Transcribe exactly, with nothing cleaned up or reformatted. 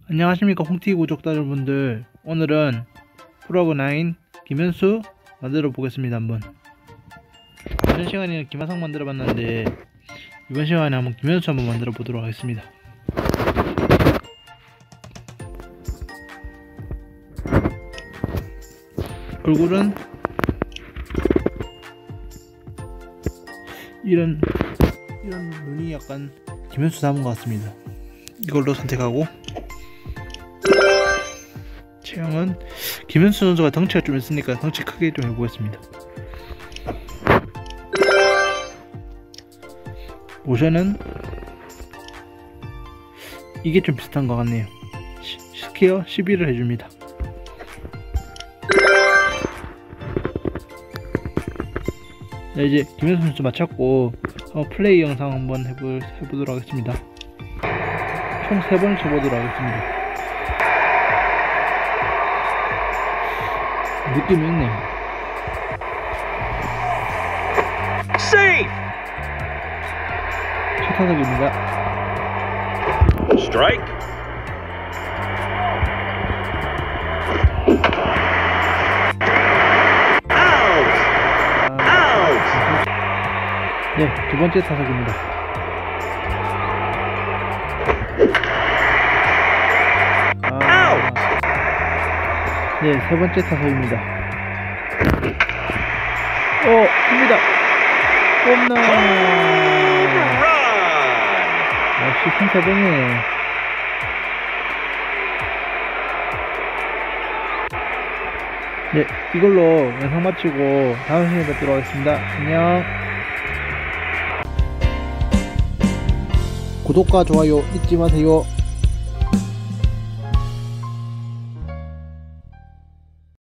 안녕하십니까 홍티비 구독자분들. 오늘은 프로그 나인 김현수 만들어 보겠습니다. 한번 이전 시간에는 김하성 만들어 봤는데 이번 시간에 한번 김현수 한번 만들어 보도록 하겠습니다. 얼굴은 이런 이런 눈이 약간 김현수 닮은 것 같습니다. 이걸로 선택하고, 체형은 김현수 선수가 덩치가 좀 있으니까 덩치 크게 좀 해보겠습니다. 모션은 이게 좀 비슷한 것 같네요. 시, 스퀘어 십일을 해줍니다. 네, 이제 김현수 선수 마쳤고 어, 플레이 영상 한번 해보, 해보도록 하겠습니다. 총 세 번을 쳐보도록 하겠습니다. 느낌이 있네요. Safe! 첫 타석입니다. Strike. Out! Out! 네, 두 번째 타석입니다. Out! 네, 세 번째 타석입니다. 오, 큽니다. 홈런! 역시 큰 세 번이에요. 네, 이걸로 영상 마치고 다음 시간에 뵙도록 하겠습니다. 안녕. 구독과 좋아요 잊지 마세요.